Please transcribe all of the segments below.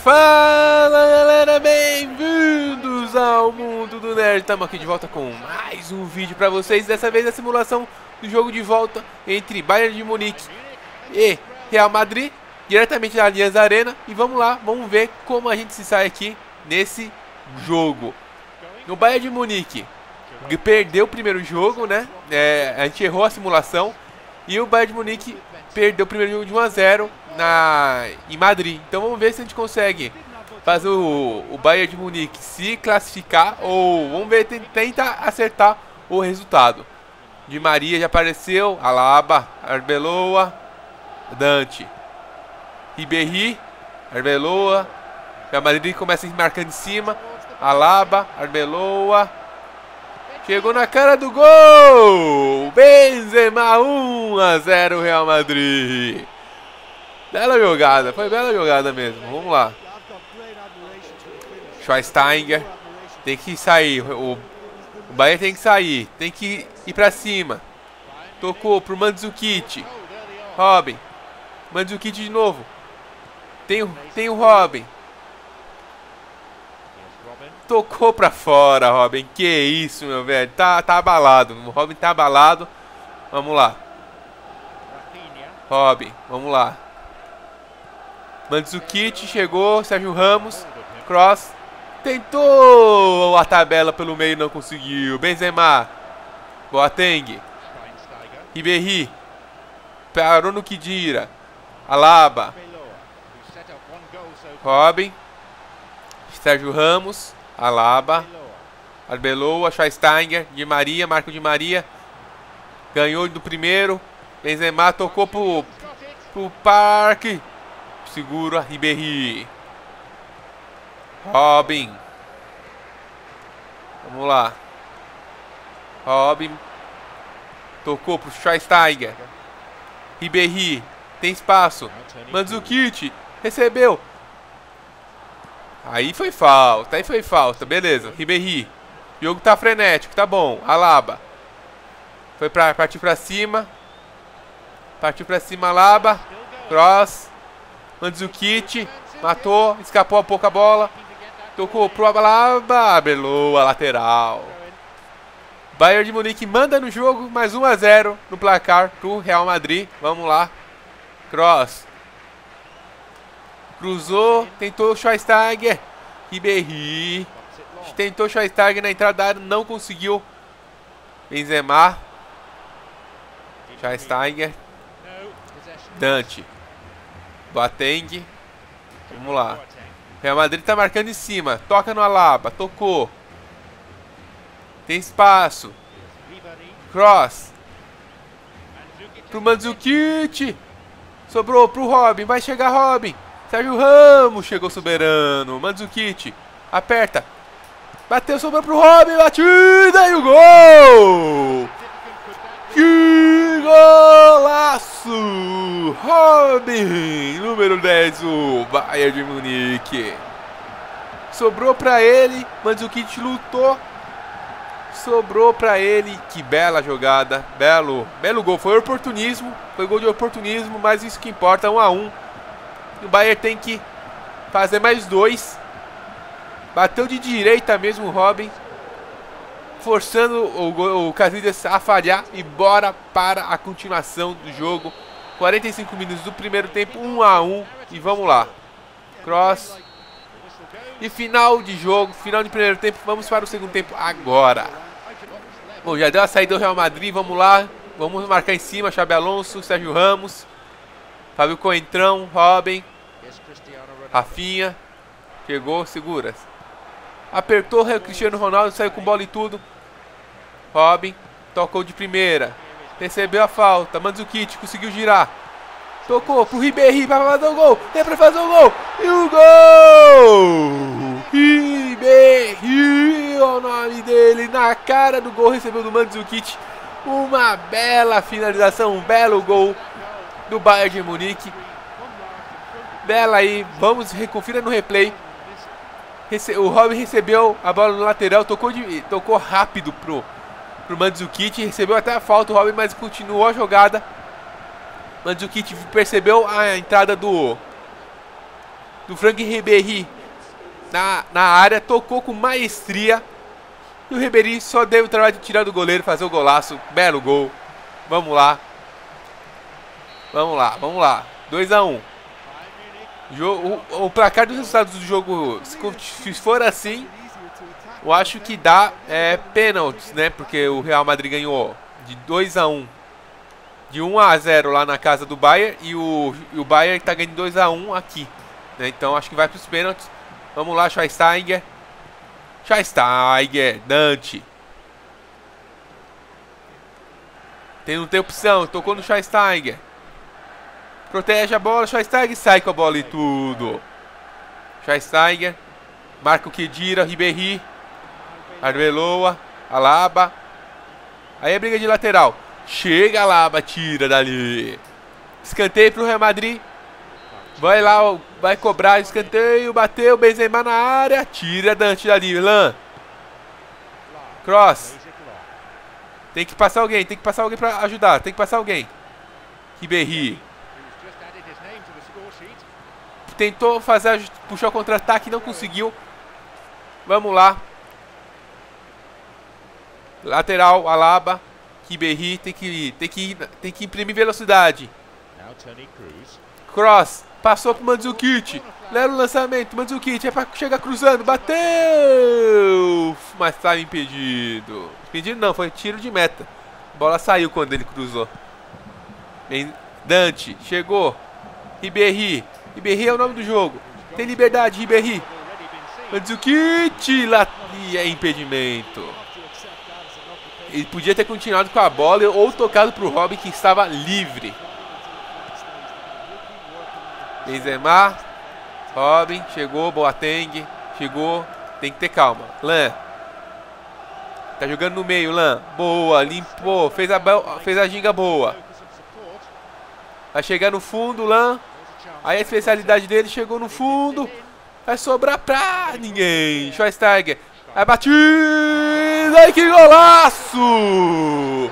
Fala galera, bem-vindos ao mundo do nerd. Estamos aqui de volta com mais um vídeo para vocês. Dessa vez a simulação do jogo de volta entre Bayern de Munique e Real Madrid, diretamente da Allianz Arena. E vamos lá, vamos ver como a gente se sai aqui nesse jogo. No Bayern de Munique, que perdeu o primeiro jogo, né? A gente errou a simulação. E o Bayern de Munique perdeu o primeiro jogo de 1 a 0 em Madrid. Então vamos ver se a gente consegue fazer o Bayern de Munique se classificar, ou vamos ver, tenta acertar o resultado. Di Maria já apareceu, Alaba, Arbeloa, Dante, Ribéry, Arbeloa. A Madrid começa marcando em cima, Alaba, Arbeloa. Chegou na cara do gol! Benzema, 1 a 0 Real Madrid. Bela jogada, foi bela jogada mesmo. Vamos lá. Schweinsteiger tem que sair. O Bayern tem que sair. Tem que ir pra cima. Tocou pro Mandzukic. Robin. Mandzukic de novo. Tem o Robin. Tocou pra fora, Robin. Que isso, meu velho. Tá abalado. O Robin tá abalado. Vamos lá. Robin, vamos lá. Mandzukic chegou. Sérgio Ramos. Cross. Tentou a tabela pelo meio, não conseguiu. Benzema. Boateng. Ribéry. Parou no Khedira. Alaba. Robin. Sérgio Ramos. Alaba, Arbeloa, Schweinsteiger, Di Maria, Marco Di Maria. Ganhou do primeiro. Benzema tocou pro Parque. Segura, Ribéry. Robin. Vamos lá. Robin. Tocou pro Schweinsteiger. Ribéry. Tem espaço. Mandzukic. Recebeu. Aí foi falta, beleza. Ribéry. O jogo tá frenético, tá bom. Alaba. Partiu pra cima. Alaba. Cross. Mandzukic. Matou, escapou a pouca bola. Tocou pro Alaba. Arbeloa, lateral. Bayern de Munique manda no jogo, mais 1 a 0 no placar pro Real Madrid. Vamos lá. Cross. Cruzou, tentou o Schweinsteiger. Ribéry. Tentou o Schweinsteiger na entrada da área, não conseguiu. Benzema. Schweinsteiger. Dante. Boateng. Vamos lá. Real Madrid tá marcando em cima. Toca no Alaba. Tocou. Tem espaço. Cross. Pro Mandzukic. Sobrou pro Robin. Vai chegar Robin. Sérgio Ramos chegou soberano. Mandzukic. Aperta. Bateu, sobrou pro Robin. Batida e o gol! Que golaço! Robin, número 10, o Bayern de Munique. Sobrou pra ele. Mandzukic lutou. Sobrou pra ele. Que bela jogada. Belo gol. Foi oportunismo. Foi gol de oportunismo, mas isso que importa. 1 a 1. O Bayern tem que fazer mais 2. Bateu de direita mesmo o Robin, forçando o Casillas a falhar. E bora para a continuação do jogo. 45 minutos do primeiro tempo, 1 a 1. E vamos lá. Cross. E final de jogo, final de primeiro tempo. Vamos para o segundo tempo agora. Bom, já deu a saída do Real Madrid. Vamos lá. Vamos marcar em cima. Xabi Alonso, Sérgio Ramos, Fábio Coentrão, Robin. Rafinha. Chegou, segura. Apertou o Cristiano Ronaldo, saiu com bola e tudo. Robin. Tocou de primeira. Recebeu a falta. Mandzukic conseguiu girar. Tocou pro Ribéry para fazer o gol. Tem para fazer o gol. E o gol! Ribéry, o nome dele, na cara do gol. Recebeu do Mandzukic. Uma bela finalização, um belo gol do Bayern de Munique. Bela aí, vamos, confira no replay. O Robin recebeu a bola no lateral, tocou rápido pro Mandzukic, recebeu até a falta o Robin, mas continuou a jogada. Mandzukic percebeu a entrada do do Franck Ribéry na área, tocou com maestria. E o Ribéry só deu o trabalho de tirar do goleiro, fazer o golaço. Belo gol. Vamos lá. Vamos lá, vamos lá. 2 a 1. O placar dos resultados do jogo, se for assim, eu acho que dá pênaltis, né? Porque o Real Madrid ganhou de 2 a 1. De 1 a 0 lá na casa do Bayern. E o Bayern tá ganhando 2 a 1 aqui, né? Então acho que vai para os pênaltis. Vamos lá, Schweinsteiger. Schweinsteiger, Dante. Não tem opção, tocou no Schweinsteiger. Protege a bola, Schweinsteiger sai com a bola e tudo. Schweinsteiger. Marca o Khedira, Ribéry. Arbeloa, Alaba. Aí é briga de lateral. Chega Alaba, tira dali. Escanteio pro Real Madrid. Vai lá, vai cobrar escanteio. Bateu, Benzema na área. Tira Dante dali, Lan. Cross. Tem que passar alguém pra ajudar. Tem que passar alguém. Ribéry. Tentou puxar o contra-ataque, não conseguiu. Vamos lá. Lateral, Alaba. Ribéry tem que imprimir velocidade. Cross. Passou pro Mandzukic. Leva o lançamento. Mandzukic é pra chegar cruzando. Bateu! Mas estava impedido. Impedido não, foi tiro de meta. A bola saiu quando ele cruzou. Dante. Chegou. Ribéry. Ribéry é o nome do jogo. Tem liberdade, Ribéry. Mandzukic. Lá. E é impedimento. Ele podia ter continuado com a bola ou tocado pro Robin, que estava livre. Benzema. Robin. Chegou. Boateng. Chegou. Tem que ter calma. Lan. Tá jogando no meio, Lan. Boa. Limpou. Fez a ginga boa. Vai chegar no fundo, Lan. Aí a especialidade dele chegou no fundo. Vai sobrar pra ninguém. Schweinsteiger. Vai batida. Ai, que golaço!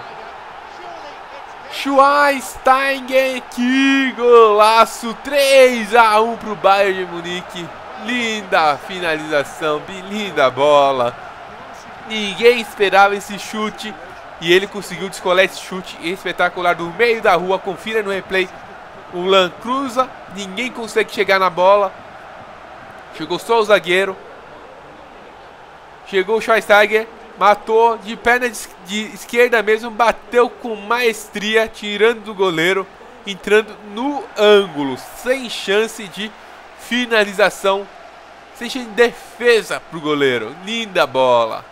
Schweinsteiger, que golaço! 3 a 1 pro Bayern de Munique. Linda finalização, linda bola. Ninguém esperava esse chute. E ele conseguiu descolar esse chute espetacular do meio da rua. Confira no replay. O Lan cruza, ninguém consegue chegar na bola. Chegou só o zagueiro. Chegou o Schweinsteiger, matou de perna de esquerda mesmo, bateu com maestria, tirando do goleiro, entrando no ângulo, sem chance de finalização, sem chance de defesa pro goleiro. Linda bola.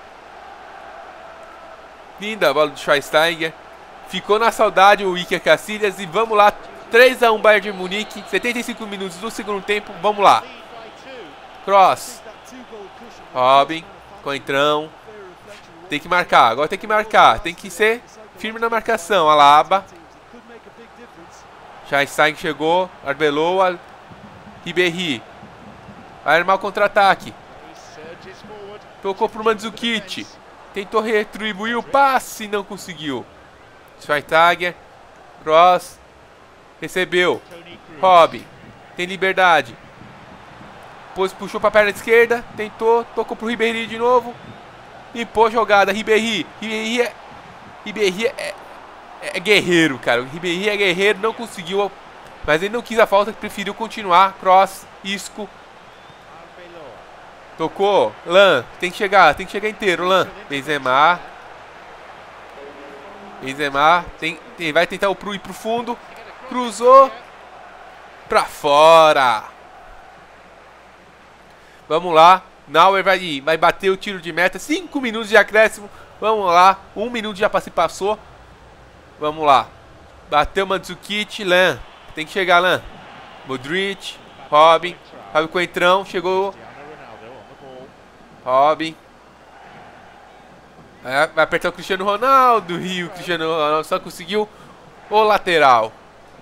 Linda bola do Schweinsteiger. Ficou na saudade o Iker Casillas e vamos lá. 3 a 1 Bayern de Munique, 75 minutos do segundo tempo, vamos lá. Cross. Robin, Coentrão. Tem que marcar, agora tem que marcar. Tem que ser firme na marcação. Alaba. Schweinsteiger chegou. Arbeloa. Ribéry. Vai armar o contra-ataque. Tocou pro Mandzukic. Tentou retribuir o passe, não conseguiu. Schweinsteiger. Cross. Recebeu. Robin. Tem liberdade. Puxou pra perna esquerda. Tentou. Tocou pro Ribéry de novo. Limpou a jogada. Ribéry. Ribéry é guerreiro, cara. O Ribéry é guerreiro. Não conseguiu. Mas ele não quis a falta. Preferiu continuar. Cross. Isco. Tocou. Lan. Tem que chegar inteiro. Lan. Benzema. Vai tentar ir pro fundo. Cruzou. Pra fora. Vamos lá. Neuer vai bater o tiro de meta. 5 minutos de acréscimo. Vamos lá. 1 minuto já se passou. Vamos lá. Bateu Mandzukic. Lan. Tem que chegar, Lan. Modric. Robin. Robin Coentrão. Chegou. Robin. Vai apertar o Cristiano Ronaldo. O Cristiano Ronaldo só conseguiu o lateral.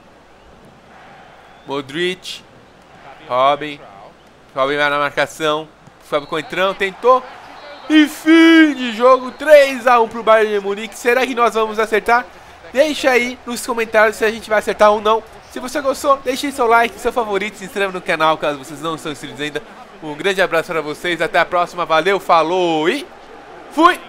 Modric. Robin. Robin vai na marcação. Fábio Coentrão tentou. E fim de jogo. 3 a 1 pro Bayern de Munique. Será que nós vamos acertar? Deixa aí nos comentários se a gente vai acertar ou não. Se você gostou, deixe seu like, seu favorito, se inscreva no canal caso vocês não estão inscritos ainda. Um grande abraço para vocês, até a próxima, valeu, falou e fui!